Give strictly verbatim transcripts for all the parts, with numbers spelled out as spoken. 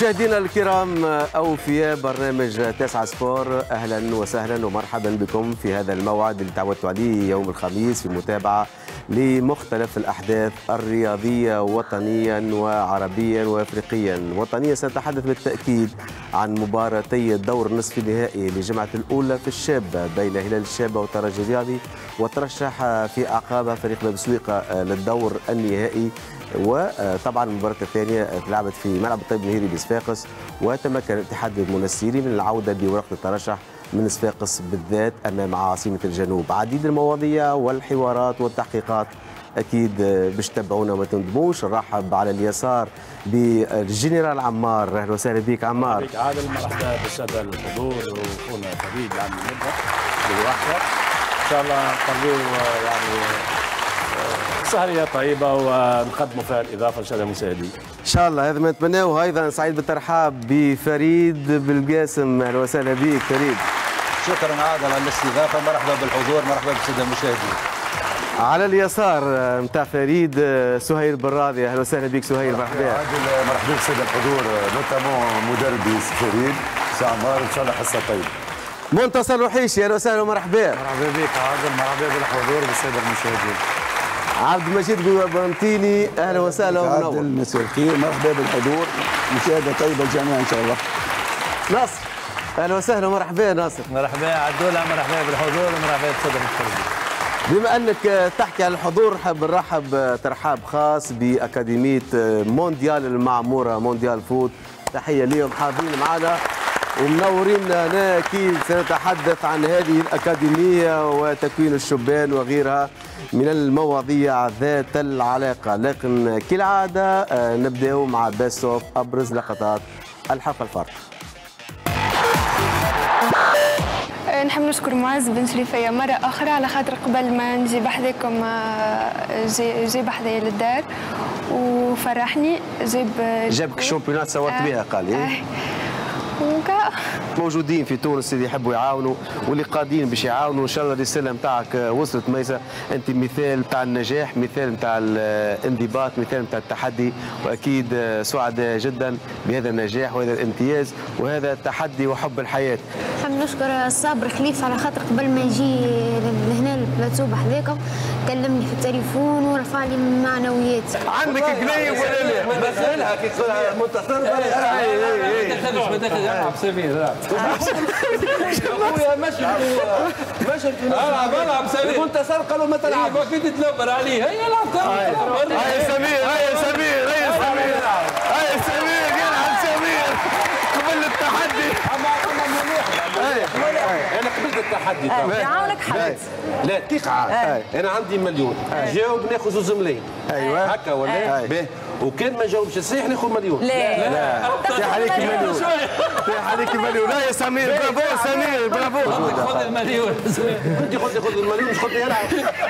مشاهدينا الكرام، أوفياء برنامج تسعة سبور، أهلا وسهلا ومرحبا بكم في هذا الموعد اللي تعودتوا عليه يوم الخميس في متابعة لمختلف الأحداث الرياضية وطنيا وعربيا وأفريقيا. وطنيا سنتحدث بالتأكيد عن مباراتي الدور النصف النهائي لجمعة الأولى في الشابة بين هلال الشابة والترجي الرياضي، وترشح في أعقابها فريق باب سويقة للدور النهائي. وطبعا المباراة الثانية تلعبت في ملعب الطيب النهيري بصفاقس، وتمكن الاتحاد المنسيري من العودة بورقة الترشح من صفاقس بالذات أن مع عاصمة الجنوب. عديد المواضيع والحوارات والتحقيقات أكيد باش تتابعونا وما تندموش. نرحب على اليسار بالجنرال عمار، أهلا وسهلا بك عمار. بك عادل، مرحبا بالسادة الحضور وأخونا فريد اللي عم نبدأ بالوحدة. إن شاء الله نقضيو يعني سهرية طيبة ونقدموا فيها الإضافة للسادة المشاهدين. إن شاء الله، هذا ما نتمناه. أيضا سعيد بالترحاب بفريد بالقاسم، أهلا وسهلا بك فريد. شكرا عادل على الاستضافة، مرحبا بالحضور، مرحبا بالسادة المشاهدين. على اليسار نتاع فريد سهير بالراضي، اهلا وسهلا بك سهير، مرحبا. عادل مرحبا بالساده الحضور، نوتامون مدربي فريد سعمار، ان شاء الله حصه طيبه. منتصر وحيشي، اهلا وسهلا ومرحبا. مرحبا بك عادل، مرحبا بالحضور بالساده المشاهدين. عبد المجيد بنطيني، اهلا وسهلا ومنور. عادل مساء الخير، مرحبا بالحضور، مشاهده طيبه الجميع ان شاء الله. ناصر اهلا وسهلا ومرحبا ناصر. مرحبا عدوله، مرحبا بالحضور ومرحبا بالساده المشاهدين. بما انك تحكي عن الحضور، حاب نرحب ترحاب خاص باكاديميه مونديال المعموره، مونديال فوت. تحيه ليهم، حاضرين معنا ومنورين. انا اكيد سنتحدث عن هذه الاكاديميه وتكوين الشبان وغيرها من المواضيع ذات العلاقه، لكن كالعاده نبداو مع بيست اوف ابرز لقطات الحلقه الفارقه. نحب نشكر معز بن شريفية مرة أخرى على خاطر قبل ما نجي بحذاكم جي, جي بحذايا للدار وفرحني. جاب جابك الشامبيونات صورت آه بها قال إيه؟ آه وكا موجودين في تونس اللي يحبوا يعاونوا واللي قادين باش يعاونوا. ان شاء الله الرساله نتاعك وصلت ميسه، انت مثال نتاع النجاح، مثال نتاع الانضباط، مثال نتاع التحدي، واكيد سعداء جدا بهذا النجاح وهذا الامتياز وهذا التحدي وحب الحياه. نحب نشكر الصابر خليفه على خاطر قبل ما يجي لهنا البلاتو بحذاك كلمني في التليفون ورفع لي من معنويات. عندك قليب ولا لا؟ مثلها كي تقولها منتصر ما دخلش العب سمير، اخويا مشي مشي العب العب سمير. منتصر قالوا ما تلعب، ما كنت تلبر عليه. هيا العب هيا سمير، هيا سمير، هيا سمير، هيا سمير، يلعب سمير قبل التحدي. انا قبلت التحدي. يعاونك حد. لا تقع، انا عندي مليون، جاوب ناخذ زوز ملايين. ايوه هكا ولا باهي، وكان ما جاوبش صحيح ناخذ مليون. لا لا طيح عليك المليون، طيح عليك المليون. لا يا سمير، برافو سمير، برافو. خذ المليون. انت خذ خذ المليون، مش خذ يلعب.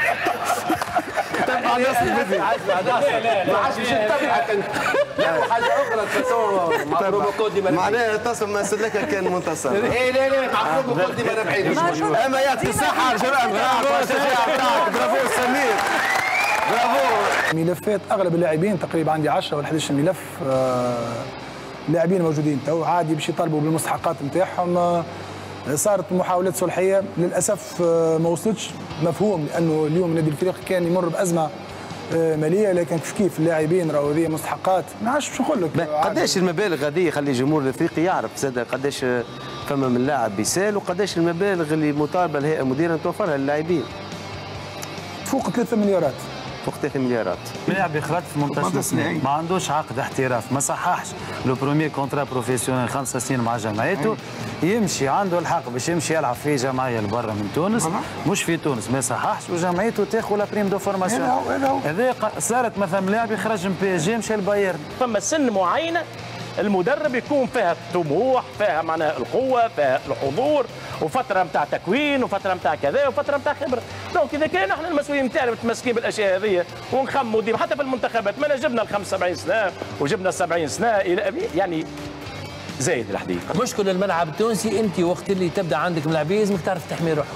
تبع نص الفيديو. ما عادش باش نتبعك انت. لا حاجه اخرى تصور مع برومو ديما معناها تصل ما سلكها كان منتصر. ايه لا لا مع برومو ديما ربحين. اما يعطي الصحه على الجرأه نتاعك والشجاعه نتاعك. برافو سمير، برافو. ملفات اغلب اللاعبين تقريبا عندي عشرة ولا احد عشر ملف لاعبين موجودين تو عادي باش يطالبوا بالمستحقات نتاعهم. صارت محاولات صلحيه للاسف ما وصلتش، مفهوم لانه اليوم نادي الفريق كان يمر بازمه ماليه، لكن كيف كيف اللاعبين راهو هذه مستحقات. ما عادش باش نقول لك قداش المبالغ هذه خلي الجمهور الافريقي يعرف زاد قداش فما من لاعب بيسال وقداش المبالغ اللي مطالبه الهيئه المديره ان توفرها للاعبين. فوق ثلاثة مليارات. فوق ثلاثة مليارات. لاعب يخرج في منتصف سنين، ما عندوش عقد احتراف، ما صححش لو بروميير كونترا بروفيسيونيل خمس سنين مع جمعيته، يمشي عنده الحق باش يمشي يلعب في جمعيه لبرا من تونس، مش في تونس ما صححش وجمعيته تاخذ لا بريم دو فورماسيون. هذا صارت مثلا لاعب يخرج من بي اس جي مشى لبايرن. فما سن معينه المدرب يكون فيها الطموح، فيها معناها القوه، فيها الحضور، وفتره نتاع تكوين وفتره نتاع كذا وفتره نتاع خبره. دونك اذا كان احنا المسؤولين نتاعنا متمسكين بالاشياء هذه ونخموا ديما حتى في المنتخبات، ما جبنا ال خمسة وسبعين سنه وجبنا ال سبعين سنه الى يعني زايد الحديث. مشكل الملعب التونسي انت وقت اللي تبدا عندك ملاعبين لازمك تعرف تحمي روحك.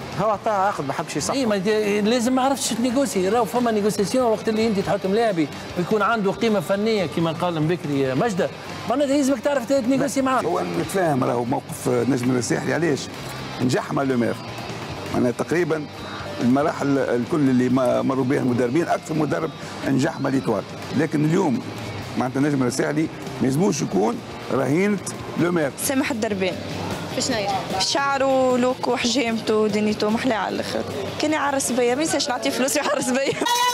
هو عطاها عقد ما حبش يصح. اي ما لازم ما عرفتش تنيغوسي، راهو فما نيغوسيسيون وقت اللي انت تحط ملاعبي ويكون عنده قيمه فنيه كما قال من بكري مجده، معناتها لازمك تعرف تنيغوسي معاه. هو نتفاهم راهو موقف نجم الساحلي علاش نجح مع لومير، معناها تقريبا المراحل الكل اللي مروا بها المدربين اكثر مدرب نجح مع ليتوال، لكن اليوم معناتها نجم الساحلي ما يلزموش يكون رهينه لومير. سامح الدربين شنو هي؟ شعره ولوكو وحجامته ودنيته محلاه على الاخر، كان يعرس بيا ما ينساش نعطيه فلوس يعرس بيا.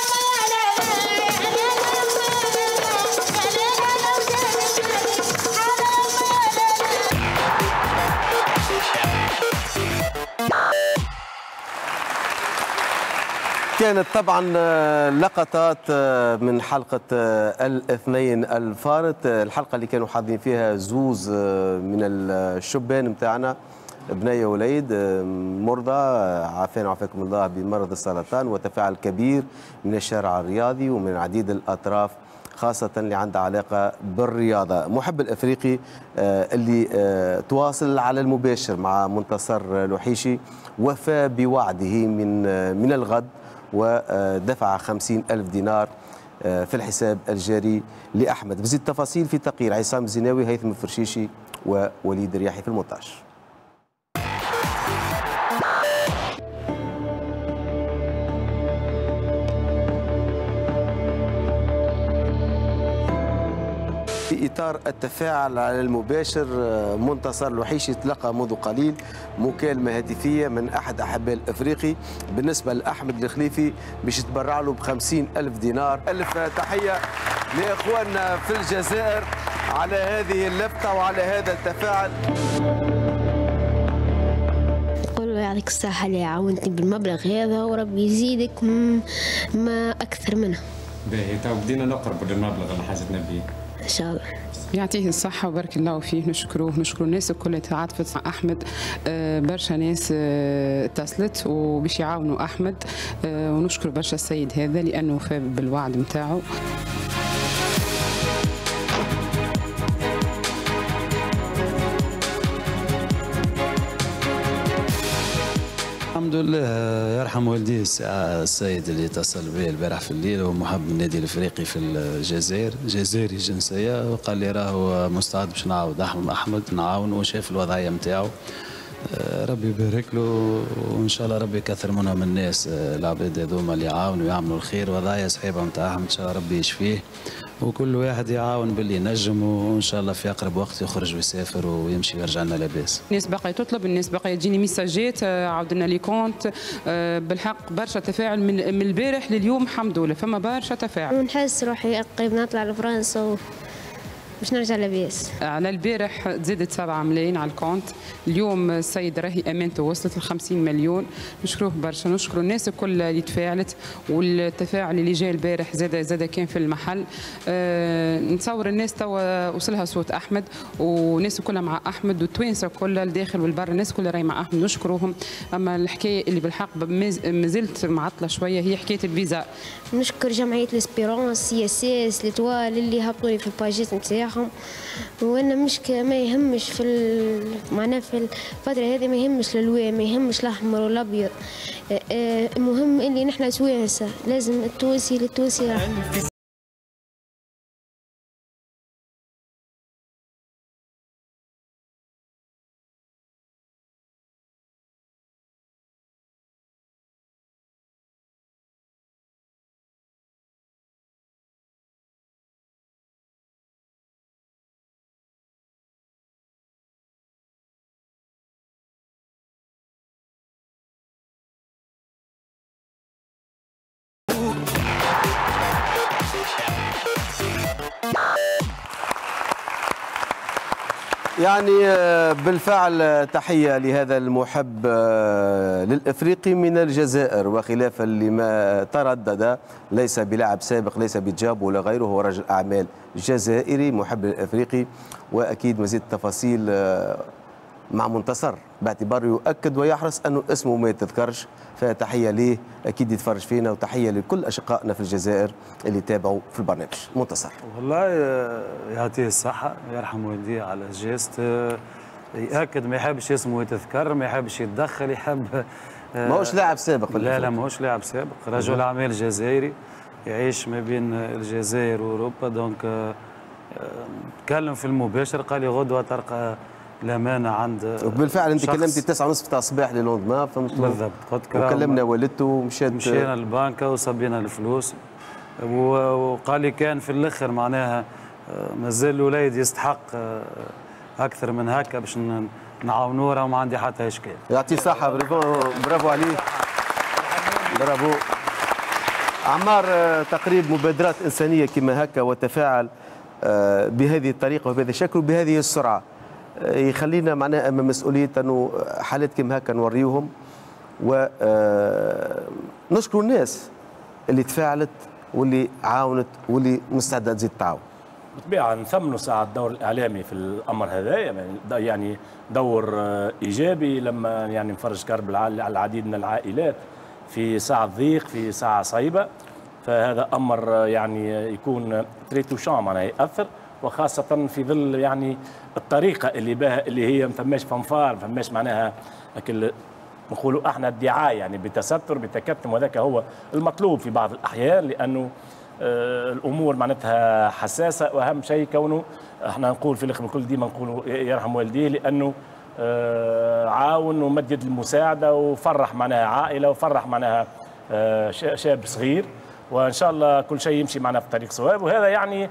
كانت طبعا لقطات من حلقة الاثنين الفارط، الحلقة اللي كانوا حاضرين فيها زوز من الشبان متاعنا بنية وليد مرضى عافانا وعافاكم الله بمرض السرطان، وتفاعل كبير من الشارع الرياضي ومن عديد الأطراف خاصة اللي عندها علاقة بالرياضة. محب الأفريقي اللي تواصل على المباشر مع منتصر لوحيشي وفى بوعده من من الغد ودفع خمسين ألف دينار في الحساب الجاري لأحمد. بزيد تفاصيل في تقرير عصام الزناوي، هيثم الفرشيشي ووليد الرياحي في المونتاج. في إطار التفاعل على المباشر منتصر لوحيشي تلقى منذ قليل مكالمة هاتفية من أحد أحباء الأفريقي بالنسبة لأحمد الخليفي باش يتبرع له بخمسين ألف دينار. ألف تحية لإخواننا في الجزائر على هذه اللفتة وعلى هذا التفاعل. نقول له يعطيك الصحة اللي عاونتني بالمبلغ هذا وربي يزيدك ما أكثر منه. باهي تو بدينا نقرب للمبلغ اللي حاجتنا به إن شاء الله. يعطيه الصحة وبارك الله فيه، نشكروه نشكر الناس الكل اللي تعاطفت مع أحمد. برشا ناس اتصلت وباش يعاونوا أحمد، ونشكر برشا السيد هذا لأنه فى بالوعد نتاعو. الحمد لله يرحم والديه السيد اللي اتصل بي البارح في الليل، هو محب النادي الافريقي في الجزائر، جزائري الجنسيه، وقال لي راهو مستعد باش نعاود احمد نعاونه، وشاف الوضعيه نتاعو. ربي يبارك له وان شاء الله ربي يكثر منهم الناس العباد هذوما اللي يعاونوا ويعملوا الخير، وضعيه صحيبه نتاع احمد ان شاء الله ربي يشفيه، وكل واحد يعاون باللي ينجم، وان شاء الله في اقرب وقت يخرج ويسافر ويمشي ويرجع لنا لاباس. الناس باقي تطلب، الناس باقي تجيني ميساجات، عاودنا لي كونت، بالحق برشا تفاعل من من البارح لليوم الحمد لله، فما برشا تفاعل. ونحس روحي قريب نطلع لفرنسا و... باش نرجع لاباس. على البارح تزادت سبعة ملايين على الكونت، اليوم السيد راهي امانته وصلت ل خمسين مليون، نشكروه برشا، نشكروا الناس الكل اللي تفاعلت، والتفاعل اللي جاء البارح زاد زاد كان في المحل. أه نتصور الناس توا وصلها صوت احمد، والناس كلها مع احمد، والتوانسه كلها الداخل والبر الناس كلها راهي مع احمد، نشكروهم. اما الحكايه اللي بالحق مازلت معطله شويه هي حكايه الفيزا. نشكر جمعيه ليسبيرونس سي اس اس ليتوال اللي هبطوا لي في الباجيت نتاعهم، وانا مش ما يهمش في معناها في الفتره هذه ما يهمش الالوان، ما يهمش الاحمر والابيض، المهم اللي نحن توانسه، لازم التونسي للتونسي راح. يعني بالفعل تحية لهذا المحب للإفريقي من الجزائر، وخلافا لما تردد، ليس بلاعب سابق، ليس بجاب ولا غيره، هو رجل أعمال جزائري محب للإفريقي. وأكيد مزيد تفاصيل مع منتصر باعتباره يؤكد ويحرص أنه اسمه ما يتذكرش، فتحية ليه أكيد يتفرج فينا، وتحية لكل أشقائنا في الجزائر اللي تابعوا في البرنامج. منتصر والله يعطيه الصحة يرحم والديه على الجيست، يأكد ما يحبش اسمه يتذكر، ما يحبش يتدخل، يحب ماهوش لاعب سابق. لا لا ماهوش لاعب سابق، رجل اعمال جزائري يعيش ما بين الجزائر واوروبا. دونك تكلم في المباشر قال لي غدوه تلقى الامانه عند. وبالفعل انت كلمتي تسعة ونصف تاع الصباح للوندما فهمت. بالضبط قلت وكلمنا والدته ومشيت مشينا للبنكه وصبينا الفلوس، وقال لي كان في الاخر معناها مازال الوليد يستحق اكثر من هكا باش نعاونوه، راه ما عندي حتى اشكال. يعطيه الصحه. برافو عليه برافو. عمار، تقريب مبادرات انسانيه كما هكا وتفاعل بهذه الطريقه وبهذا الشكل وبهذه السرعه يخلينا معناها امام مسؤوليه انه حالات كما هكا نوريوهم، ونشكر الناس اللي تفاعلت واللي عاونت واللي مستعده تزيد تعاون. بالطبيعه نثمنوا ساعه الدور الاعلامي في الامر هذا، يعني دور ايجابي لما يعني نفرج كرب على العديد من العائلات في ساعه ضيق، في ساعه صعيبه، فهذا امر يعني يكون تري توشان معناها ياثر، وخاصه في ظل يعني الطريقه اللي بها اللي هي ما فماش فنفار، ما فماش معناها نقولوا احنا الدعايه يعني بتستر بتكتم، وذاك هو المطلوب في بعض الاحيان، لانه آه الامور معناتها حساسه، واهم شيء كونه احنا نقول في الاخر الكل ديما نقولوا يرحم والديه، لانه آه عاون ومدد المساعده وفرح معناها عائله وفرح معناها آه شاب صغير، وان شاء الله كل شيء يمشي معنا في طريق صواب. وهذا يعني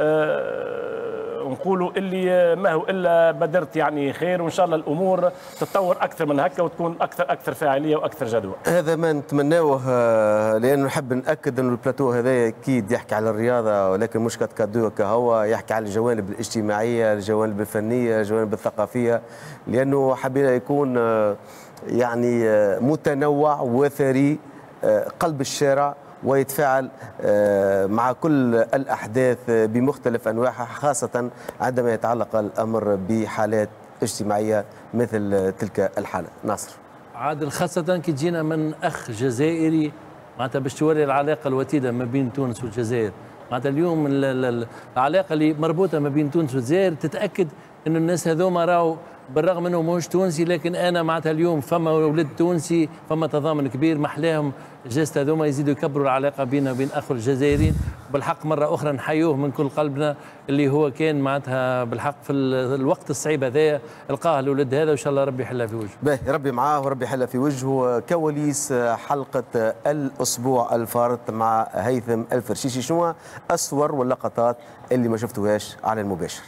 آه نقولوا اللي ما هو الا بدرت يعني خير، وان شاء الله الامور تتطور اكثر من هكا وتكون اكثر اكثر فاعليه واكثر جدوى. هذا ما نتمناوه، لانه نحب ناكد انه البلاتو هذا اكيد يحكي على الرياضه، ولكن مش كادو كهو، يحكي على الجوانب الاجتماعيه، الجوانب الفنيه، الجوانب الثقافيه، لانه حبينا يكون يعني متنوع وثري قلب الشارع، ويتفاعل مع كل الأحداث بمختلف أنواعها، خاصة عندما يتعلق الأمر بحالات اجتماعية مثل تلك الحالة. ناصر عادل، خاصة كي تجينا من أخ جزائري معناتها باش توري العلاقة الوتيدة ما بين تونس والجزائر، معناتها اليوم العلاقة اللي مربوطة ما بين تونس والجزائر تتأكد أن الناس هذوما راهو بالرغم انه ماهوش تونسي، لكن انا معناتها اليوم فما ولد تونسي، فما تضامن كبير، محلاهم جست هذوما يزيدوا يكبروا العلاقه بيننا وبين اخو الجزائريين. بالحق مره اخرى نحيوه من كل قلبنا، اللي هو كان معناتها بالحق في الوقت الصعيب هذايا لقاه الولد هذا، وان شاء الله ربي يحلها في وجهه. باهي ربي معاه وربي يحلها في وجهه. كواليس حلقه الاسبوع الفارط مع هيثم الفرشيشي، شنو الصور واللقطات اللي ما شفتوهاش على المباشر؟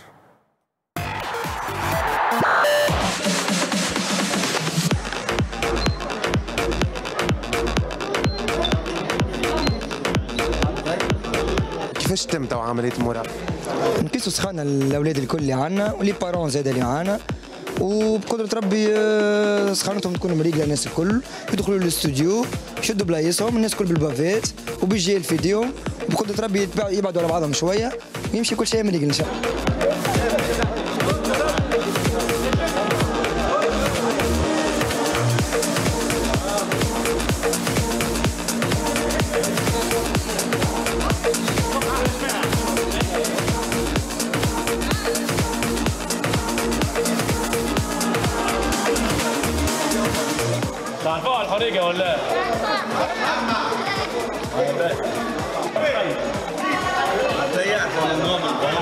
كيفاش تم تو عمليه المرافقه؟ نقيسوا سخانه الاولاد الكل اللي عندنا ولي بارون زاد اللي عندنا، وبقدره ربي سخانتهم تكون مريقله الناس الكل، يدخلوا للاستوديو يشدوا بلايصهم الناس الكل بالبافات وبيجي الفيديو، وبقدره ربي يبعدوا على بعضهم شويه ويمشي كل شيء مريقل ان شاء الله. تعرفوها الحريقه ولا؟ ضيعت النوم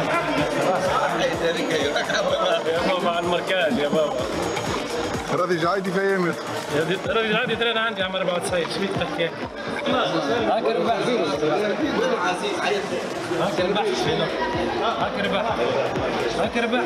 يا بابا على المركز يا بابا. راضي جعيدي في ايامك. راضي جعيدي ترى عندي عام أربعة وتسعين، شو بدك تحكي؟ هاك ربح هاك ربح هاك ربح هاك ربح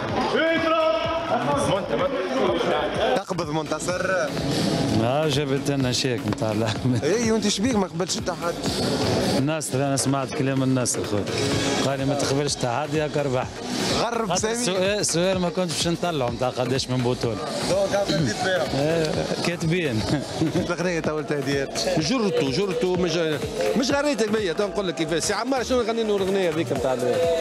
تقبض منتصر. ما جابت لنا شيك نتاع اللحم. اي وانت شبيك ما قبلتش التحدي؟ الناس انا سمعت كلام الناس الخوت قال لي ما تقبلش التحدي هاك ربح. غرب سامي. السؤال سؤال ما كنتش باش نطلعوا نتاع قداش من بطوله. كاتبين. الاغنيه تو التهديات. جرتو جرتو مش مش غنيتك بيا تو نقول لك كيفاش. سي عمار شنو نغني له الاغنيه هذيك نتاع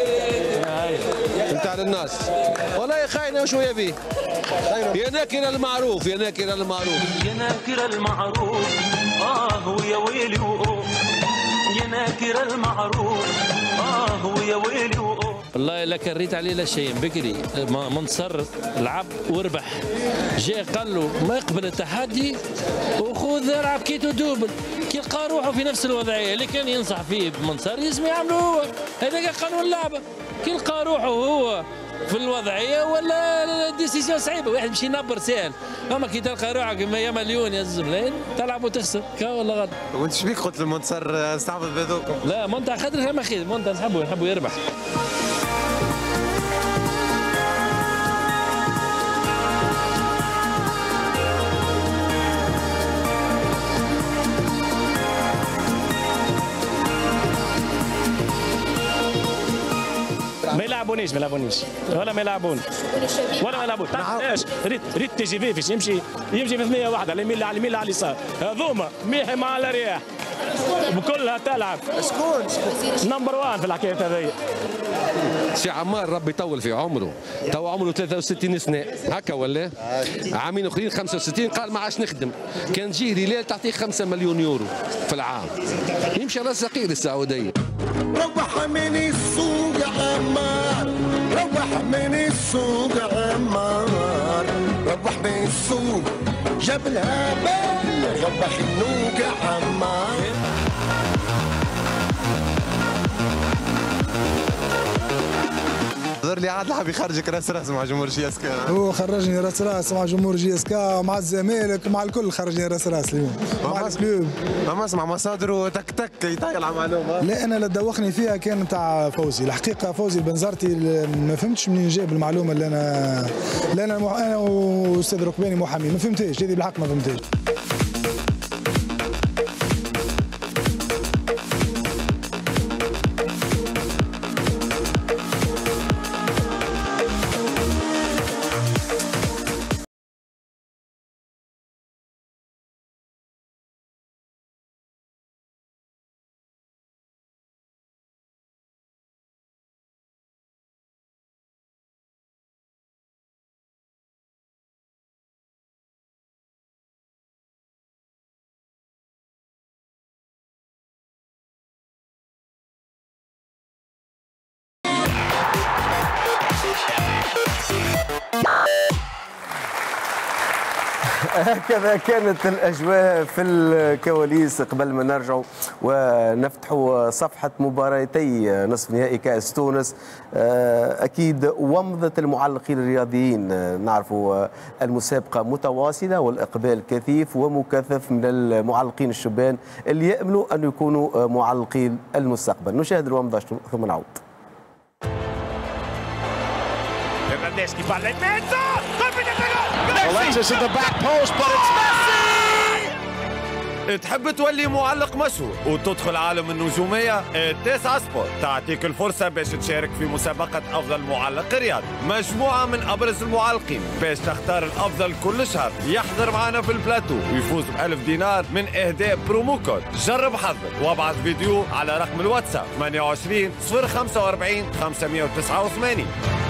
نتاع الناس. والله خاينه وشويه بيه. يا ناكر المعروف يا ناكر المعروف يا ناكر المعروف اه ويا ويلي وأوه يا ناكر المعروف اه ويا ويلي وأوه والله لا كريت عليه لا شيء بكري، منتصر لعب وربح، جاء قال له ما يقبل التحدي وخذ العب كيتو دوبل، كي لقى روحه في نفس الوضعيه اللي كان ينصح فيه بمنتصر لازم يعمله هو، هذا قانون اللعبه، كي لقى روحه هو في الوضعيه ولا ديسيسيون صعيبه، واحد مشي ينبر سهل، اما كي تلقى روحك يا مليون يا زملين تلعب وتخسر كا ولا غد. وانت شبيك قلت المنتصر استعبط بهذوكم؟ لا منتع خاطر ما خير، منتع نحبه نحبه يربح. ما يلعبونيش ما يلعبونيش ولا ما يلعبون ولا ما يلعبون ايش ريت ريت تي جي في فيش يمشي يمشي في ثنيه واحده على اليمين على اليمين على اليسار هذوما ميحي مع الرياح وكلها تلعب شكون نمبر واحد في الحكايه هذه. سي عمار ربي يطول في عمره، تو عمره ثلاثة وستين سنه هكا ولا عامين اخرين خمسة وستين قال ما عادش نخدم، كان تجي ريال تعطيه خمسة مليون يورو في العام، يمشي على الصقير السعوديه. روح من السوق عمار، روح من السوق عمار، روح من السوق جاب الهبل، روح النوق عمار. ظهر لي عاد حاب يخرجك راس راس مع جمهور جي اس كا. هو خرجني راس راس مع جمهور جي اس كا مع الزمالك مع الكل، خرجني راس راس اليوم مع الكلوب. ما اسمع مصادره تك تك يطيل معلومه. لا انا اللي دوخني فيها كان نتاع فوزي، الحقيقه فوزي البنزرتي ما فهمتش منين جاب المعلومه اللي انا اللي انا انا واستاذ ركباني محامي ما فهمتهاش، هذه بالحق ما فهمتهاش. هكذا كانت الأجواء في الكواليس قبل ما نرجعوا ونفتحوا صفحة مباراتي نصف نهائي كأس تونس. أكيد ومضة المعلقين الرياضيين، نعرفوا المسابقة متواصلة والإقبال كثيف ومكثف من المعلقين الشبان اللي يأملوا أن يكونوا معلقين المستقبل. نشاهد الومضة ثم نعود. Alexis in the back post, but it's Messi! تحب تولي معلق مشهور وتدخل عالم النجومية؟ التاسعة سبورت تعطيك الفرصة باش تشارك في مسابقة أفضل معلق رياضي، مجموعة من أبرز المعلقين باش تختار الأفضل كل شهر يحضر معنا في البلاتو ويفوز بألف دينار من إهداء برومو كود. جرب حظك وابعث فيديو على رقم الواتساب ثمانية وعشرين صفر خمسة وأربعين خمسمائة وتسعة وثمانين.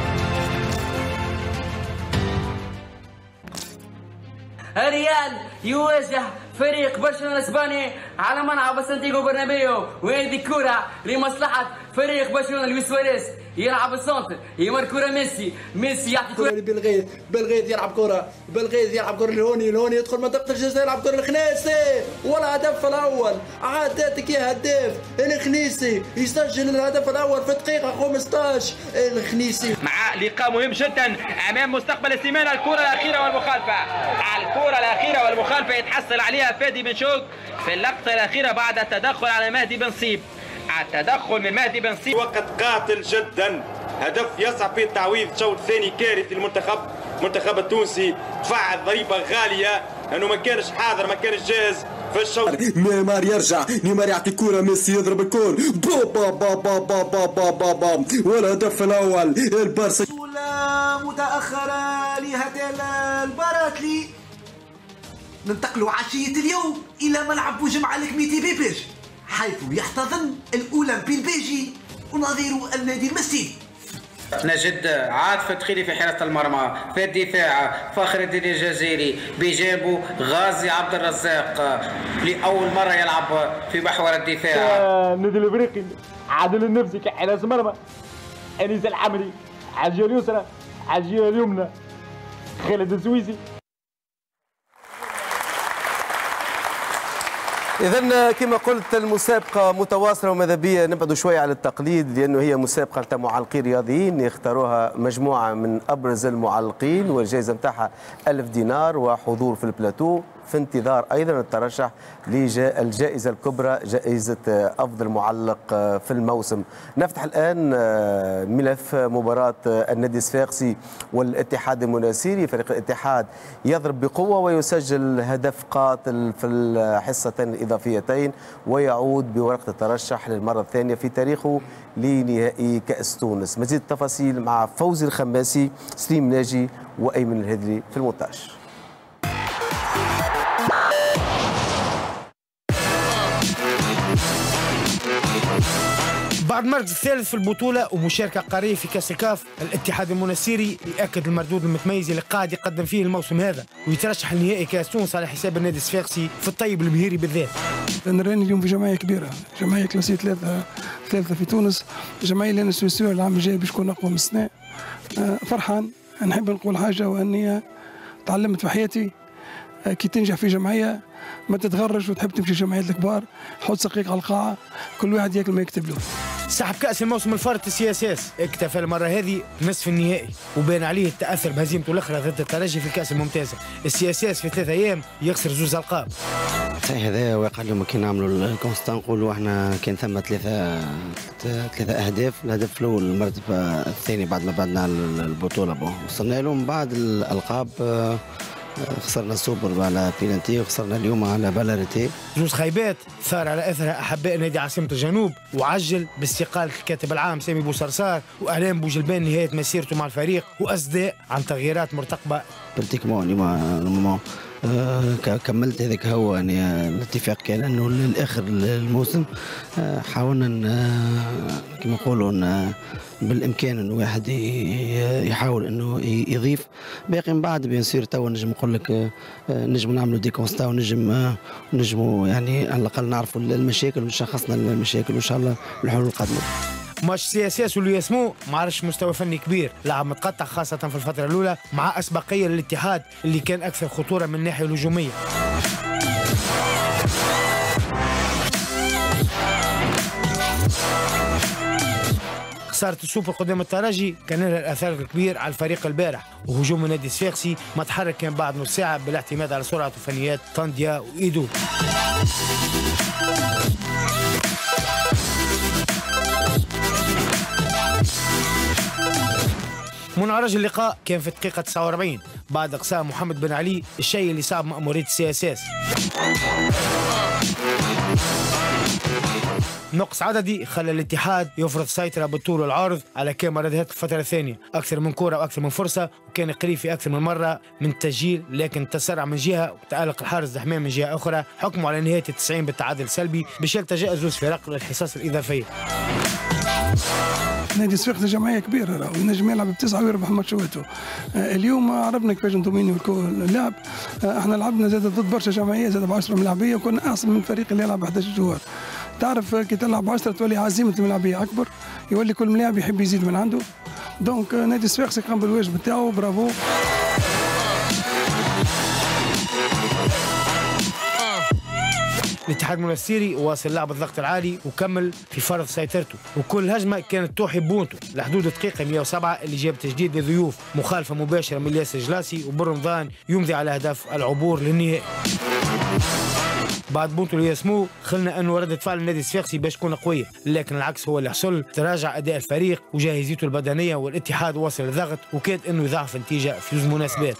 الريال يواجه فريق برشلونة الاسباني على ملعب سانتياغو برنابيو، وهذه كرة لمصلحة فريق برشلونة. لويس سواريز يلعب السونتر، يمر كرة ميسي، ميسي يعطي كرة بالغيث، بالغيث يلعب كرة، بالغيث يلعب كرة لهوني، لهوني يدخل منطقة الجزاء يلعب كرة الخنيسي، والهدف الأول عاداتك يا هداف. الخنيسي يسجل الهدف الأول في الدقيقة خمسطاش. الخنيسي مع لقاء مهم جدا أمام مستقبل السيمانة. الكرة الأخيرة والمخالفة، الكرة الأخيرة والمخالفة يتحصل عليها فادي بن شوق في اللقطة الأخيرة بعد التدخل على مهدي بن صيب. التدخل من مهدي بن صيب وقت قاتل جدا، هدف يصعب فيه التعويض. شوط ثاني كارثي للمنتخب المنتخب التونسي، دفع ضريبه غاليه انه ما كانش حاضر، ما كانش جاهز في الشوط. نيمار يرجع، نيمار يعطي كرة، ميسي يضرب الكور، با با با با با با با با والهدف الاول البارسا. متاخره لهذه المباراه لي ننتقلوا عشيه اليوم الى ملعب بوجمعة الكميتي بيبيج، حيث يحتضن الاولمبي البيجي ونظير النادي المسيري. نجد عاطف تخيلي في حراسة المرمى، في الدفاع فخر الدين الجزيري، بجانبه غازي عبد الرزاق لأول مرة يلعب في محور الدفاع. النادي الافريقي عادل النفسي كحراس مرمى، انيس الحمري، على الجهه اليسرى، على الجهه اليمنى خالد الزويزي. إذا كما قلت المسابقة متواصلة وماذا بيا نبعدوا شوية على التقليد، لأنه هي مسابقة نتاع معلقين رياضيين يختاروها مجموعة من أبرز المعلقين، والجائزة نتاعها ألف دينار وحضور في البلاتو، في انتظار أيضا الترشح للجائزة الكبرى جائزة أفضل معلق في الموسم. نفتح الآن ملف مباراة النادي الصفاقسي والاتحاد المناسيري. فريق الاتحاد يضرب بقوة ويسجل هدف قاتل في الحصتين الإضافيتين ويعود بورقة الترشح للمرة الثانية في تاريخه لنهائي كأس تونس. مزيد التفاصيل مع فوزي الخماسي، سليم ناجي وأيمن الهدري في المونتاج. بعد المركز الثالث في البطولة ومشاركة قارية في كأس الكاف، الاتحاد المناسيري يأكد المردود المتميز اللي قاعد يقدم فيه الموسم هذا ويترشح لنهائي كأس تونس على حساب النادي الصفاقسي في الطيب المهيري بالذات. أنا راني اليوم في جمعية كبيرة، جمعية كلاسية ثلاثة ثالثة في تونس، الجمعية اللي أنا سويسوها العام الجاي باش تكون أقوى من السنة. فرحان، نحب نقول حاجة وأني تعلمت في حياتي كي تنجح في جمعية ما تتغرج وتحب تمشي الجمعيات الكبار، حط سقيق على القاعة، كل واحد ياكل ما يكتب له. سحب كأس الموسم الفارط السي اس اس اكتفى المرة هذه نصف النهائي وبان عليه التأثر بهزيمته الأخرى ضد الترجي في الكأس الممتازة. السي اس اس في ثلاثة أيام يخسر زوز ألقاب. صحيح هذا واقع اليوم كي نعملوا الكونستا نقولوا احنا كان ثم ثلاثة ثلاثة أهداف، الهدف الأول المرتبة الثاني بعد ما بعدنا البطولة بون وصلنا له، من بعد الألقاب خسرنا السوبر على بيلانتي وخسرنا اليوم على بالاريتي. زوز خيبات ثار على اثرها احباء نادي عاصمه الجنوب وعجل باستقاله الكاتب العام سامي بوصرصار واعلان بوجلبان نهايه مسيرته مع الفريق واصداء عن تغييرات مرتقبه. براتيكمون اليوم آه كملت هذاك هو يعني الاتفاق كان انه للاخر الموسم آه حاولنا كما نقولوا بالامكان انه واحد يحاول انه يضيف باقي. من بعد بيان سور توا نجم نقول لك آه نجم نعملوا دي كونستا ونجم آه نجموا يعني على الاقل نعرفوا المشاكل وشخصنا المشاكل وان شاء الله الحلول القادمه. ماتش سي اس اس واللي يسموه ما عرفش مستوى فني كبير، لعب متقطع خاصة في الفترة الأولى مع أسبقية للاتحاد اللي كان أكثر خطورة من الناحية الهجومية. خسارة السوبر قدام الترجي كان لها الأثر الكبير على الفريق البارح، وهجوم النادي الصفاقسي ما تحرك كان بعد نص ساعة بالاعتماد على سرعة وفنيات طانديا وإيدو. منعرج اللقاء كان في الدقيقة تسعة وأربعين بعد إقصاء محمد بن علي، الشيء اللي صعب مأمورية السي اس اس. نقص عددي خلى الاتحاد يفرض سيطرة بالطول والعرض على كاميرا ردهات الفترة الثانية، أكثر من كرة وأكثر من فرصة، وكان قريب في أكثر من مرة من التسجيل، لكن تسرع من جهة وتألق الحارس دحمان من جهة أخرى، حكموا على نهاية التسعين بالتعادل السلبي باش يلتجأ زوز فرق للحصص الإضافية. نادي الصفاقسي جمعيه كبيره ونجم يلعب بتسعه ويربح ماتشاته. اليوم عرفنا كيفاش ندومينيو اللعب، احنا لعبنا زاد ضد برشا جمعيات زاد ب عشرة ملاعبيه وكنا احسن من الفريق اللي يلعب احد عشر جوار. تعرف كي تلعب عشرة تولي عزيمه الملاعبيه اكبر، يولي كل ملاعب يحب يزيد من عنده. دونك نادي الصفاقسي قام بالواجب بتاعه، برافو. الاتحاد المناسيري واصل لعب الضغط العالي وكمل في فرض سيطرته، وكل هجمه كانت توحي بونتو لحدود الدقيقه مئة وسبعة اللي جاب تجديد للضيوف، مخالفه مباشره من الياس الجلاسي وبرمضان يمضي على هدف العبور للنهائي. بعد بونتو اللي يسموه خلنا انه ردة فعل النادي الصفاقسي باش تكون قويه، لكن العكس هو اللي حصل، تراجع اداء الفريق وجاهزيته البدنيه والاتحاد واصل للضغط وكاد انه يضاعف النتيجه في جوج مناسبات.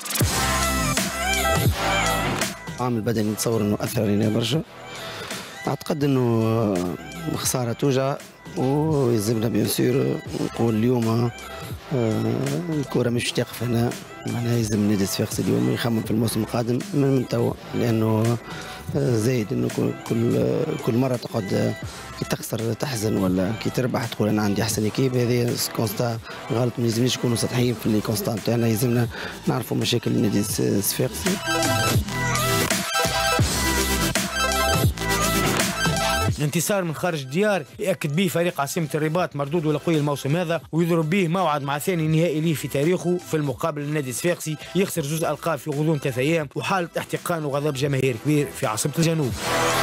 العامل البدني نتصور انه اثر علينا برشا. اعتقد انه خساره توجع ويلزمنا بيان سور نقول اليوم الكره مش تقف هنا، معناها يلزم النادي الصفاقسي اليوم يخمم في الموسم القادم من, من توا، لانه زايد انه كل كل مره تقعد كي تخسر تحزن ولا كي تربح تقول انا عندي احسن اكيب. هذه كونستا غلط، ما يلزمناش نكونوا سطحيين في الكونستا نتاعنا، يلزمنا نعرفوا مشاكل النادي الصفاقسي. الانتصار من خارج الديار يأكد به فريق عاصمة الرباط مردود ولقوي الموسم هذا، ويضرب به موعد مع ثاني نهائي ليه في تاريخه. في المقابل النادي الصفاقسي يخسر جزء ألقاب في غضون ثلاثة أيام، وحالة احتقان وغضب جماهير كبير في عاصمة الجنوب.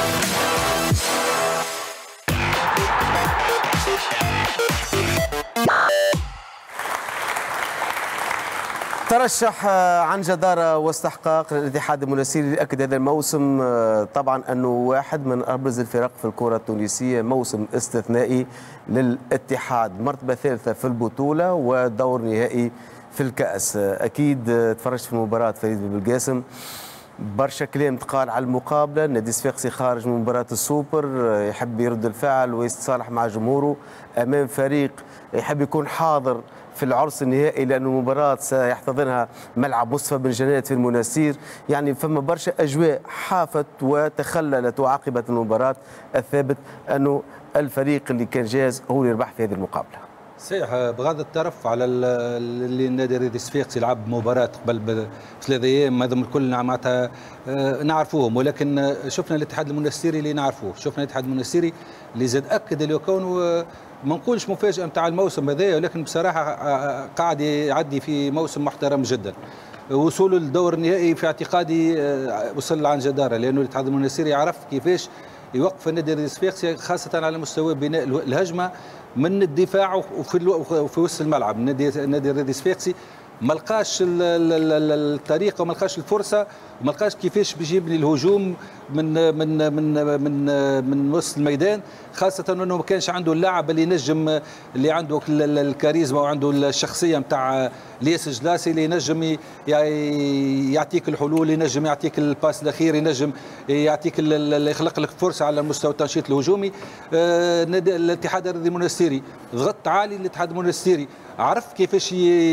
ترشح عن جدارة واستحقاق للاتحاد المنستيري لأكد هذا الموسم طبعا أنه واحد من أبرز الفرق في الكرة التونسية، موسم استثنائي للاتحاد، مرتبة ثالثة في البطولة ودور نهائي في الكأس. أكيد تفرجت في مباراة فريد بن بالقاسم، برشا كلام تقال على المقابلة، النادي الصفاقسي خارج من مباراة السوبر يحب يرد الفعل ويتصالح مع جمهوره أمام فريق يحب يكون حاضر في العرس النهائي، لأن المباراة سيحتضنها ملعب مصطفى بن جنات في المنستير. يعني فما برشا أجواء حافت وتخللت، وعقبت المباراة الثابت أنه الفريق اللي كان جاهز هو اللي يربح في هذه المقابلة. صحيح، بغض الطرف على اللي النادي الرياضي الصفاقسي لعب مباراة قبل بثلاث أيام، هذم الكل معناتها نعرفوهم، ولكن شفنا الاتحاد المنستيري اللي نعرفوه، شفنا الاتحاد المنستيري اللي زاد أكد اللي كونه ما نقولش مفاجأة نتاع الموسم هذا، ولكن بصراحة قاعد يعدي في موسم محترم جدا. وصوله للدور النهائي في اعتقادي وصل عن جدارة، لأنه الاتحاد المنستيري يعرف كيفاش يوقف النادي الصفاقسي خاصة على مستوى بناء الهجمة من الدفاع وفي وسط الملعب. النادي النادي الرياضي الصفاقسي ما لقاش الطريقه وما لقاش الفرصه وما لقاش كيفاش باش يبني الهجوم من من من من من وسط الميدان، خاصه انه ما كانش عنده اللاعب اللي ينجم، اللي عنده الكاريزما وعنده الشخصيه نتاع لياس جلاسي اللي ينجم يعطيك الحلول، ينجم يعطيك الباس الاخير، ينجم يعطيك يخلق لك فرصه على مستوى التنشيط الهجومي. الاتحاد الرياضي المنستيري ضغط عالي، الاتحاد المنستيري عرف كيفاش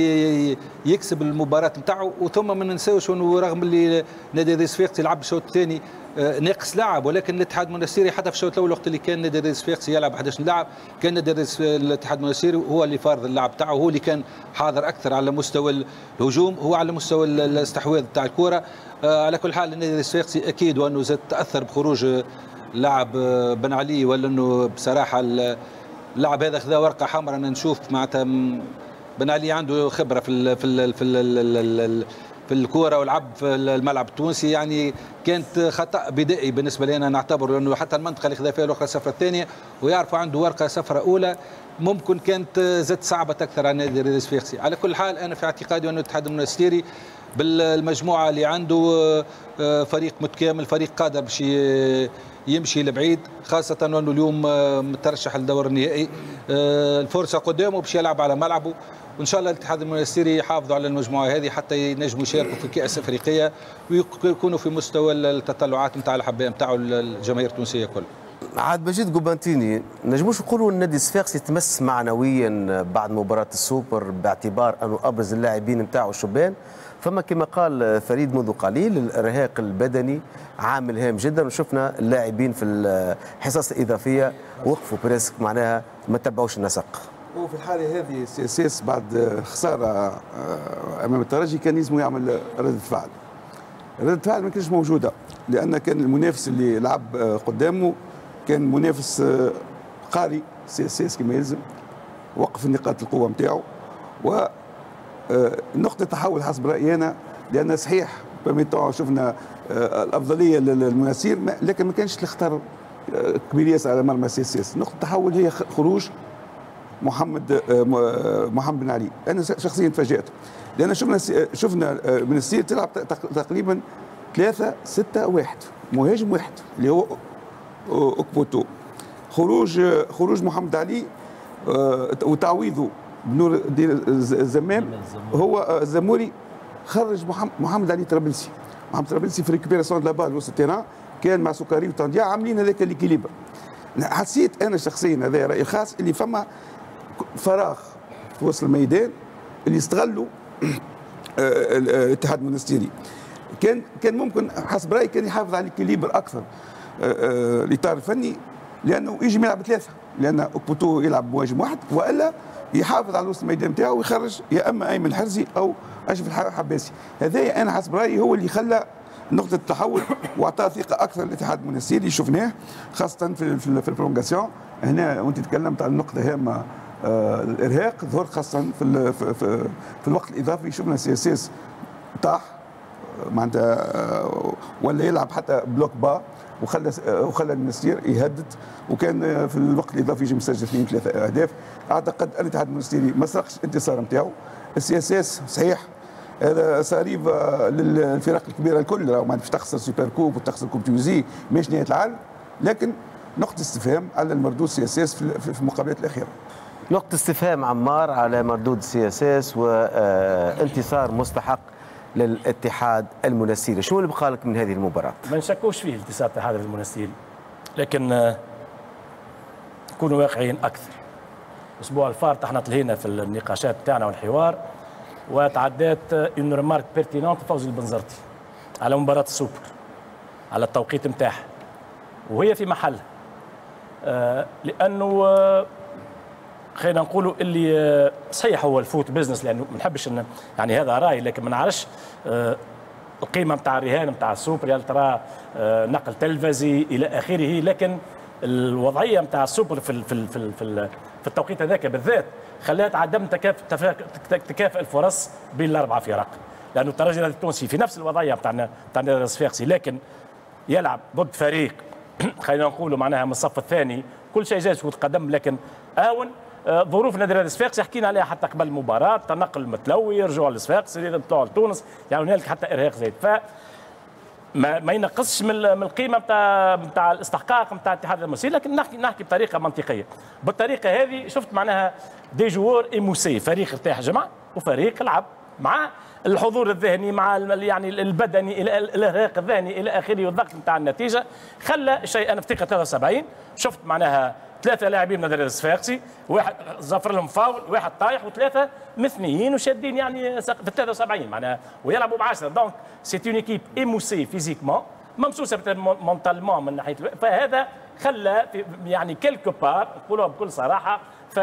يكسب المباراه نتاعو. وثم ما ننساوش انه رغم اللي نادي الصفاقسي لعب الشوط الثاني ناقص لاعب، ولكن الاتحاد المنستيري حتى في الشوط الاول وقت اللي كان نادي الصفاقسي يلعب أحد عشر لاعب، كان نادي الاتحاد المنستيري هو اللي فارض اللعب تاعه، هو اللي كان حاضر اكثر على مستوى الهجوم، هو على مستوى الاستحواذ تاع الكره. على كل حال النادي الصفاقسي اكيد وانه زاد تاثر بخروج لاعب بن علي، ولا انه بصراحه اللاعب هذا خذا ورقه حمراء. انا نشوف معناتها بن علي عنده خبره في ال في ال في ال في الكوره ولعب في الملعب التونسي، يعني كانت خطا بدائي بالنسبه لي انا نعتبر، لانه حتى المنطقه اللي خذا فيها الورقه الصفراء الثانيه ويعرفوا عنده ورقه صفراء اولى ممكن كانت زاد صعبه اكثر على النادي الرياضي الصفاقسي. على كل حال انا في اعتقادي انه الاتحاد المنستيري بالمجموعه اللي عنده فريق متكامل، فريق قادر باش يمشي لبعيد، خاصة أنه اليوم مترشح للدور النهائي، الفرصة قدامه باش يلعب على ملعبه، وإن شاء الله الاتحاد المنستيري يحافظوا على المجموعة هذه حتى ينجموا يشاركوا في كأس أفريقية ويكونوا في مستوى التطلعات نتاع الأحباء نتاعو الجماهير التونسية كل. عاد مجيد قبانتيني، نجموش نقولوا النادي الصفاقسي تمس معنويا بعد مباراة السوبر باعتبار أنه أبرز اللاعبين نتاعو الشبان، فما كما قال فريد منذ قليل الارهاق البدني عامل هام جدا، وشفنا اللاعبين في الحصص الاضافيه وقفوا بريسك معناها ما تبعوش النسق. وفي الحاله هذه سي اس اس بعد خساره امام الترجي كان لازم يعمل رده فعل. رده فعل ما كانش موجوده، لان كان المنافس اللي لعب قدامه كان منافس قاري سي اس اس كما يلزم، وقف نقاط القوه نتاعو. و نقطة تحول حسب رأيي أنا، لأن صحيح شفنا الأفضلية للمناسير، لكن ما كانش الخطر كبير ياسر على مرمى سي اس اس. نقطة التحول هي خروج محمد محمد بن علي. أنا شخصيا تفاجأت، لأن شفنا شفنا مناسير تلعب تقريبا ثلاثة ستة واحد، مهاجم واحد اللي هو أوكبوتو. خروج خروج محمد علي وتعويضه بنور الدين الزمام هو الزموري، خرج محمد علي طرابلسي. محمد طرابلسي في ريكوبيراسيون دو لا بال وسط التيران كان مع سكري وطنديا عاملين هذاك ليكيليبر. حسيت انا شخصيا، هذا رايي خاص، اللي فما فراغ في وسط الميدان اللي استغلوا الاتحاد المنستيري. كان كان ممكن حسب رايي كان يحافظ على ليكيليبر اكثر الاطار الفني، لانه يجي يلعب ثلاثه، لان اوكبوتو يلعب مهاجم واحد، والا يحافظ على وسط الميدان نتاعو ويخرج يا اما ايمن الحرزي او اشرف الحباسي. هذايا انا حسب رايي هو اللي خلى نقطه التحول واعطى ثقه اكثر للاتحاد المونستيري شفناه خاصه في في, في البرونغاسيون. هنا وانت تكلمت عن نقطه هامه آه الارهاق ظهر خاصه في في, في, في الوقت الاضافي. شفنا سي اس اس طاح معناتها ولا يلعب حتى بلوك با وخلى وخلى المونستير يهدد، وكان في الوقت الاضافي يجي مسجل اثنين ثلاثه اهداف. اعتقد الاتحاد المونستيري ما سرقش الانتصار نتاعو. السي اس اس صحيح هذا صاريف للفرق الكبيره الكل، راهو ما باش تخسر سوبر كوب وتخسر كوب تونسي مش نهايه العالم، لكن نقطه استفهام على المردود سي اس اس في المقابلات الاخيره. نقطه استفهام عمار على مردود سي اس اس وانتصار مستحق للاتحاد المونستيري. شو اللي بقى لك من هذه المباراه؟ ما نشكوش فيه انتصار الاتحاد المونستيري، لكن نكونوا واقعيين اكثر. الاسبوع الفارط احنا تلهينا في النقاشات تاعنا والحوار وتعدات اون ريمارك بيرتينونت فوزي البنزرتي على مباراه السوبر على التوقيت نتاعها، وهي في محلها. آه لانه آه خلينا نقولوا اللي آه صحيح هو الفوت بزنس، لانه ما نحبش يعني هذا راي، لكن ما نعرفش آه القيمه نتاع الرهان نتاع السوبر، هل ترى آه نقل تلفزي الى اخره، لكن الوضعيه نتاع السوبر في ال في ال في ال في, ال في التوقيت هذاك بالذات خلات عدم تكافؤ الفرص بين الاربعه فرق، لانه الترجي التونسي في نفس الوضعيه نتاعنا نتاع النادي الصفاقسي، لكن يلعب ضد فريق خلينا نقولوا معناها من الصف الثاني، كل شيء جايز وتقدم، لكن اون ظروف النادي الصفاقسي حكينا عليها حتى قبل المباراه، تنقل متلوي، رجوع للصفاقسي، طلوع لتونس، يعني هنالك حتى ارهاق زايد، ف ما ما ينقصش من من القيمه نتاع نتاع الاستحقاق نتاع الاتحاد المونستيري، لكن نحكي نحكي بطريقه منطقيه. بالطريقه هذه شفت معناها دي جوور ايموسي، فريق ارتاح جمع وفريق لعب مع الحضور الذهني مع يعني البدني الى الارهاق الذهني الى اخره، والضغط نتاع النتيجه خلى شيء. انا افتكر ثلاثة وسبعين شفت معناها ثلاثه لاعبين من النادي الصفاقسي، واحد زفر لهم فاول، واحد طايح، وثلاثه مثنيين وشادين يعني في ثلاثة وسبعين معناها ويلعبوا بعشرة. دونك سي اون ايكيب ايموسي فيزيكمون، ممسوسه مونتالمون من ناحيه، فهذا خلى يعني كيلكو بار نقولها بكل صراحه. ف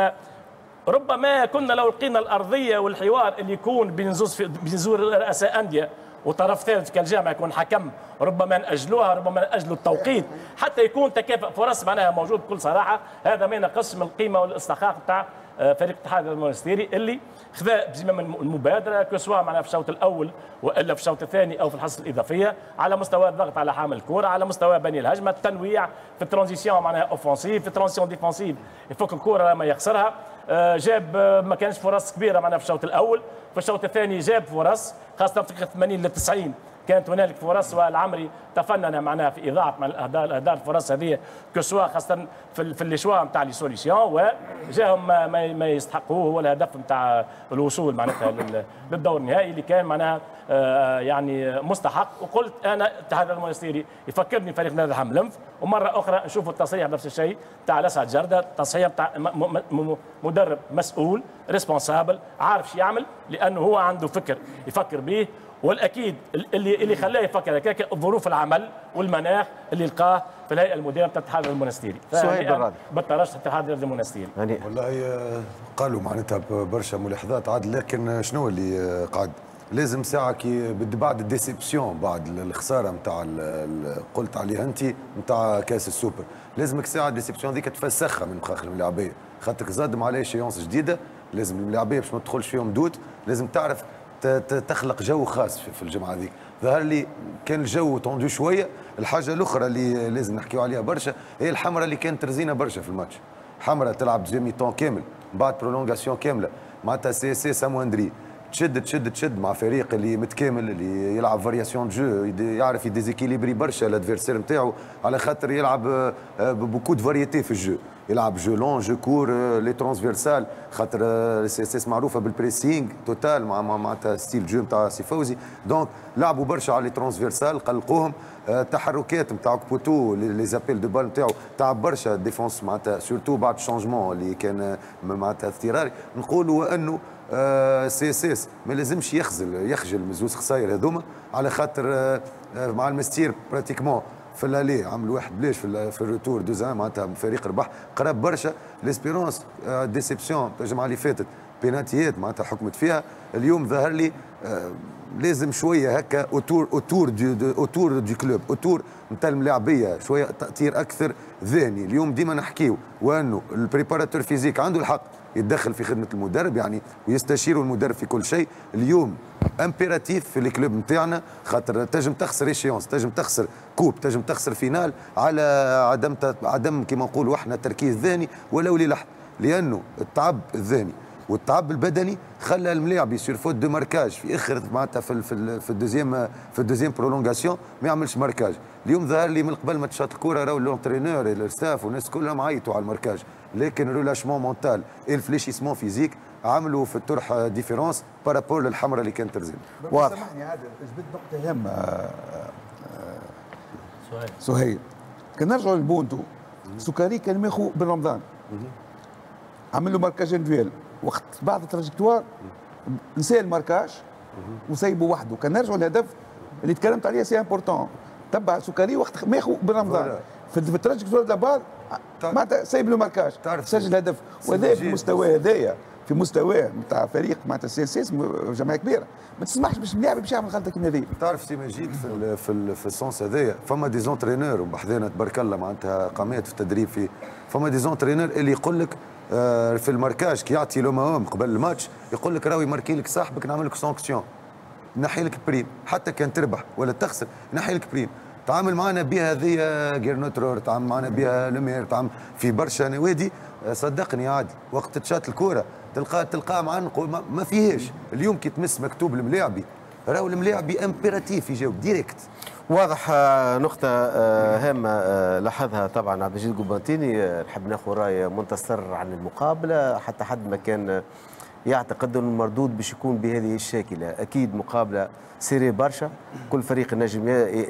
ربما كنا لو لقينا الارضيه والحوار اللي يكون بين زوز بين زوز رؤساء انديه وطرف ثالث كالجامعه يكون حكم، ربما ناجلوها، ربما ناجلوا التوقيت حتى يكون تكافؤ فرص معناها موجود بكل صراحه. هذا ما ينقص من القيمه والاستحقاق نتاع فريق الاتحاد المونستيري اللي خذا بزمام المبادره كسوا معناها في الشوط الاول والا في الشوط الثاني او في الحصه الاضافيه، على مستوى الضغط على حامل الكره، على مستوى بني الهجمه، التنويع في الترانزيسيون معناها اوفونسيف، في الترانزيسيون ديفونسيف يفك الكره ما يخسرها. جاب ما كانش فرص كبيره معناها في الشوط الاول، في الشوط الثاني جاب فرص خاصه في ثمانين ل تسعين كانت هنالك فرص، والعمري تفنن معناها في اضاعه مع الاهدار اهدار الفرص هذه كسوا خاصه في في الشوا نتاع لي سوليسيون، وجاهم ما, ما يستحقوه هو الهدف نتاع الوصول معناتها للدور النهائي اللي كان معناها آه يعني مستحق. وقلت انا الاتحاد المونستيري يفكرني فريق نادي الحملنف، ومره اخرى نشوف التصريح نفس الشيء تاع الاسعد جرده، تصريح تاع مدرب مسؤول ريسبونسابل عارف شو يعمل، لانه هو عنده فكر يفكر به، والاكيد اللي اللي خلاه يفكر هكاك ظروف العمل والمناخ اللي لقاه في الهيئه المديره بتاع الاتحاد المونستيري. سهيل بالراضي بالترشح الاتحاد المونستيري. والله قالوا معناتها برشا ملاحظات عاد، لكن شنو اللي قاعد لازم ساعه كي بعد الديسيبسيون بعد الخساره نتاع قلت عليها انت نتاع كاس السوبر، لازمك ساعه الديسيبسيون ذيك تفسخها من مخاخ الملاعبيه، خاطرك زادم عليه شيونس جديده، لازم الملاعبيه باش ما تدخلش فيهم دود، لازم تعرف تخلق جو خاص في الجمعه هذيك. ظهر لي كان الجو توندو شويه. الحاجه الاخرى اللي لازم نحكيو عليها برشا هي الحمراء اللي كانت ترزينا برشا في الماتش. حمراء تلعب جيمي طون كامل بعد برولونغاسيون كامله معناتها سي سي سامواندري، تشد تشد تشد مع فريق اللي متكامل اللي يلعب فارياسيون جو، يعرف يديزيكيليبري برشا الادفيرسير نتاعو على خاطر يلعب بوكو دو فاريتي في الجو، يلعب جو لون جو كور لي ترانسفيرسال، خاطر سي اس اس معروفه بالبريسينغ توتال مع معناتها ستيل جو نتاع سي فوزي، دونك لعبوا برشا على لي ترانسفيرسال قلقوهم. التحركات نتاع كبوتو لي زابيل دو بال نتاعو تعب برشا ديفونس معناتها سورتو بعد الشونجمون اللي كان معناتها اضطراري. نقولوا انه سي اس اس ما لازمش يخزل يخجل من زوز خساير هذوما، على خاطر مع المستير براتيكمون في الالي عمل واحد بلاش في في الروتور دوزان معناتها فريق ربح قرب برشا. ليسبيرونس ديسيبسيون الجمعه اللي فاتت بيناتيات معناتها حكمت فيها، اليوم ظهر لي لازم شويه هكا اوتور اوتور دي اوتور دي كلوب اوتور نتاع الملاعبيه شويه تاثير اكثر ذهني. اليوم ديما نحكيو وانه البريباراتور فيزيك عنده الحق يتدخل في خدمه المدرب يعني ويستشير المدرب في كل شيء. اليوم امبيراتيف في الكلوب نتاعنا خاطر تنجم تخسر ايشيونس، تنجم تخسر كوب، تنجم تخسر فينال على عدم عدم كما نقولوا احنا تركيز ذهني ولو للحظه، لانه التعب الذهني والتعب البدني خلى الملاعب يصير فوت دو ماركاج في اخر معناتها في في في الدوزيام في الدوزيام برولونغاسيون ما يعملش ماركاج. اليوم ظهر لي من قبل ماتشات الكوره راهو لونترينور الستاف والناس كلهم عيطوا على الماركاج، لكن الريلاشمون مونتال اي الفليشيسمون فيزيك عملوا في الطرح ديفيرونس بارابور للحمراء اللي كانت ترزين. واضح. سامحني عادل جبت نقطه هامه سهيل سهيل كان نرجعوا للبونتو سكري كان ماخو بن رمضان عمل له ماركاج اندويل وقت بعد التراجكتوار نسى الماركاج وسيبه وحده. كان نرجعوا للهدف اللي تكلمت عليه سي امبورتون تبع سكري وقت ماخو بن رمضان في التراجكتوار لابار معناتها سايب له ماركاج سجل هدف. وهذا في المستوى هذايا في مستواه نتاع فريق معناتها سي اس اس جماعه كبيره ما تسمحش باش اللاعب باش يعمل غلطه كيما هذه. تعرف سي مجيد في ال في ال في السونس هذايا فما دي زونترينور وبحذانا تبارك الله معناتها قامات في التدريب فيه. فما دي زونترينور اللي يقول لك آه في الماركاج كي يعطي لو مهام قبل الماتش يقول لك راهو يماركي لك صاحبك نعمل لك سانكسيون نحي لك بريم حتى كان تربح ولا تخسر نحي لك بريم. تعامل معنا بها هذه جيرنوترور، تعامل معنا بها لومير، تعامل في برشا نوادي صدقني عادي وقت تشات الكوره تلقى تلقاه معنقو ما فيهاش. اليوم كي تمس مكتوب الملاعبي راهو الملاعبي امبيراتيف يجاوب ديريكت. واضح. نقطة هامة لاحظها طبعا عبد المجيد قبانتيني. نحب ناخذ رأي منتصر عن المقابلة حتى حد ما كان يعتقد أن المردود باش يكون بهذه الشاكلة. أكيد مقابلة سيري برشا، كل فريق نجم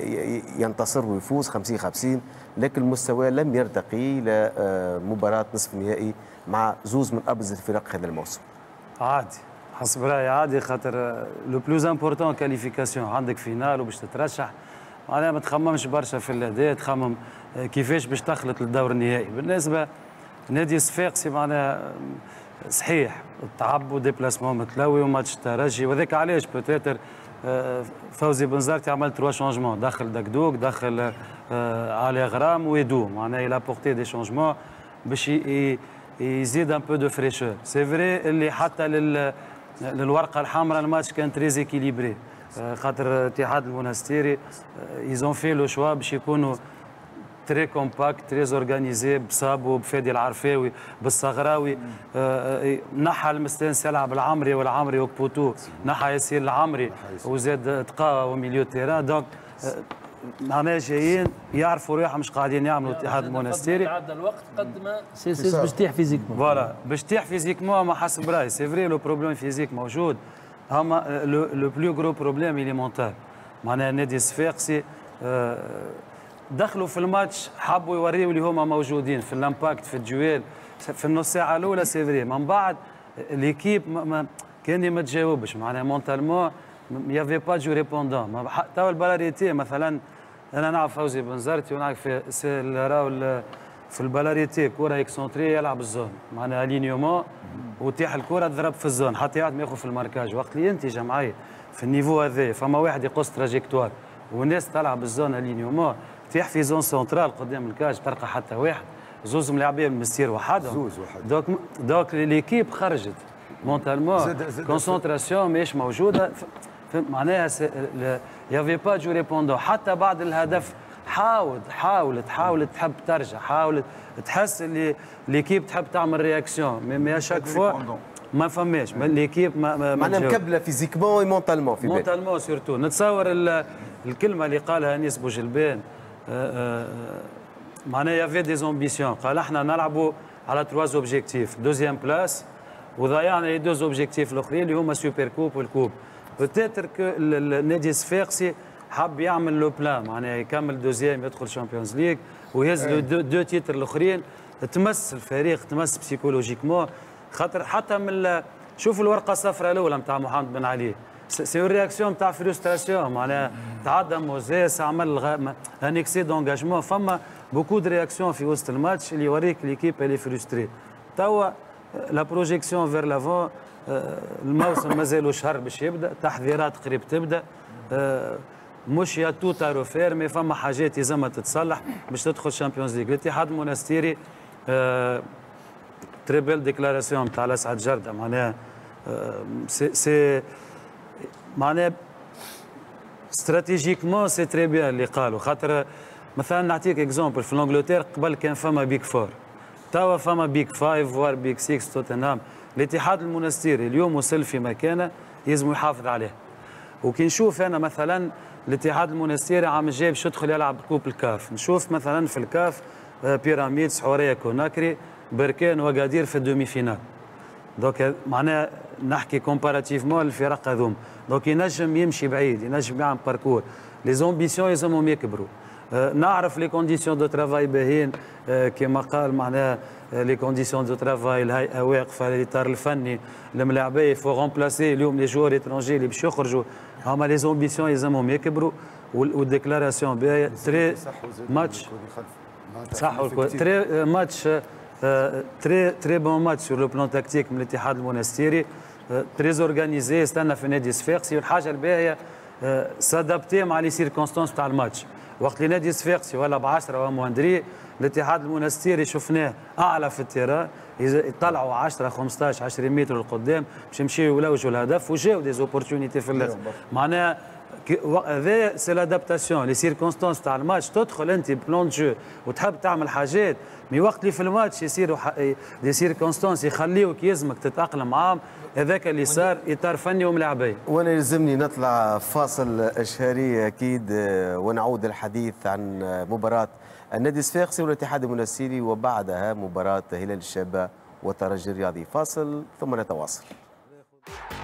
ينتصر ويفوز خمسين خمسين، لكن المستوى لم يرتقي إلى مباراة نصف النهائي مع زوز من أبرز الفرق هذا الموسم. عادي حسب رايي عادي خاطر لو بلوز امبورتون كاليفيكاسيون عندك فينال وباش تترشح معناها ما تخممش برشا في الأداء، تخمم كيفاش باش تخلط للدور النهائي. بالنسبة نادي الصفاقسي معناها صحيح التعب وديبلاسمون متلوي وماتش ترجي وذاك علاش بوتيتر فوزي بنزرتي عمل تروا شونجمون دخل دكدوك دخل علي غرام ويدو معناها الى بورتي دي شونجمون باش يزيد ان بو دو فريشور. سي فري اللي حتى لل للورقه الحمراء الماتش كان تريز اكيليبري خاطر اتحاد المنستيري ايزون في لو شوا باش يكونوا تري كومباكت تري اورغانيزي بصابو بفادي العرفاوي بالصغراوي نحى المستانس يلعب العمري والعمري وكبوتو نحى ياسين العمري وزاد تقا وميليو تيران دونك معناها جايين يعرفوا روحهم مش قاعدين يعملوا اتحاد المنستيري. عدى الوقت قد ما سي سي باش تيح فيزيكمون فوالا باش تيح فيزيكمون ما حسب رايي سي فري لو بروبليم فيزيك موجود هما لو بلو غرو بروبليم اللي مونتال معناها النادي الصفاقسي دخلوا في الماتش حبوا يوريوا اللي هما موجودين في الامباكت في الجوال في النص ساعه الاولى سي فري من بعد ليكيب ما كان ما تجاوبش معناها مونتالمون يافي با جو ريبوندون توا البالاريتي مثلا انا نعرف فوزي بنزرتي ونعرف في راهو في البالاريتي كره اكسونتري يلعب الزون معناها الينيومون وتيح الكره تضرب في الزون حتى يعد ما ياخذ في الماركاج وقت اللي انت جمعيه في النيفو هذا فما واحد يقص تراجيكتوار والناس تلعب الزون الينيومون تيح في زون سنترال قدام الكاج تلقى حتى واحد زوز ملاعبين مستير وحدهم زوز وحد دوك دوك ليكيب خرجت مونتالمون كونسونتراسيون ماهيش موجوده معناها يافي با جو ريبوندون حتى بعد الهدف حاولت حاولت حاولت تحب ترجع حاولت تحس اللي ليكيب تحب تعمل رياكسيون مي شاك فوا ما فماش ليكيب ما معناها مكبله فيزيكمون ومونتالمون في بالي مونتالمون سورتو. نتصور الكلمه اللي قالها انيس بوجلبان معناها يافي دي زومبيسيون قال احنا نلعبوا على تروا اوبجيكتيف دوزيام بلاس وضيعنا لي دوز اوبجيكتيف الاخرين اللي هما سوبر كوب والكوب. بتاتر كو النادي الصفاقسي حب يعمل لو بلان معناها يكمل دوزيام يدخل شامبيونز ليغ ويهز لو دو, دو تيتر الاخرين تمس الفريق تمس بسيكولوجيكمون خاطر حتى من شوف الورقه الصفراء الاولى نتاع محمد بن علي سي رياكسيون نتاع فرستراسيون معناها تعدى موزيس عمل ان اكسي دونجاجمون فما بوكو دو رياكسيون في وسط الماتش اللي يوريك ليكيب اللي فرستري. توا لا بروجيكسيون فير لافون الموسم مازالو شهر باش يبدا، تحضيرات قريب تبدا، مش يا تو تارو فير مي فما حاجات يلزمها تتصلح باش تدخل شامبيونز ليغ. الاتحاد المونستيري تري بيل ديكلاراسيون تاع الاسعد جرده، معناها سي سي معناها استراتيجيكمون سي تري بيان اللي قالوا، خاطر مثلا نعطيك اكزومبل في الانجلتير قبل كان فما بيك فور، توا فما بيك فايف وار بيك سيكس توتنهام. الاتحاد المونستيري اليوم وصل في مكانه يلزم يحافظ عليه. وكي نشوف انا مثلا الاتحاد المونستيري عام الجاي باش يدخل يلعب كوب الكاف، نشوف مثلا في الكاف بيراميد، سحوريه، كوناكري، بركان، وقادير في الدومي فينال. دونك معناها نحكي كومباراتيفمون الفرق هذوما، دونك ينجم يمشي بعيد، ينجم يعمل باركور. لي زومبيسيون يلزمهم يكبروا. أه نعرف لي كونديسيون دو ترافاي باهيين، أه كما قال معناها لي كونديسيون دو ترافاي، الهيئه واقفه، الاطار الفني، الملاعبيه فو رومبلاسي اليوم لي جوار اترونجي اللي باش يخرجوا، هما لي زومبيسيون يلزمهم يكبروا. والديكلاراسيون باهيه تري ماتش صح، تري ماتش تري تري بون ماتش سور لو بلان تكتيك من الاتحاد المونستيري، تري اورغانيزي، استنى في نادي صفاقسي. والحاجه الباهيه سادابتي مع لي سيركونستانس تاع الماتش. وقت اللي نادي صفاقسي ولا ب عشرة ومهندري، الاتحاد المونستيري شفناه اعلى في التيران، يطلعوا عشرة خمسطاش عشرين متر لقدام باش يمشيو يلوجوا الهدف، وجاو دي زوبورتونيتي في الاخر. معناها هذا سي لادابتاسيون لي سيركونستانس تاع الماتش. تدخل انت بلان جو وتحب تعمل حاجات، مي وقت اللي في الماتش يصيروا دي سيركونستانس يخليوك يلزمك تتاقلم معاهم، هذاك اللي صار اطار فني وملاعبيه. وانا يلزمني نطلع فاصل اشهري اكيد، ونعود الحديث عن مباراه النادي الصفاقسي والاتحاد المونستيري، وبعدها مباراه هلال الشابه والترجي الرياضي. فاصل ثم نتواصل.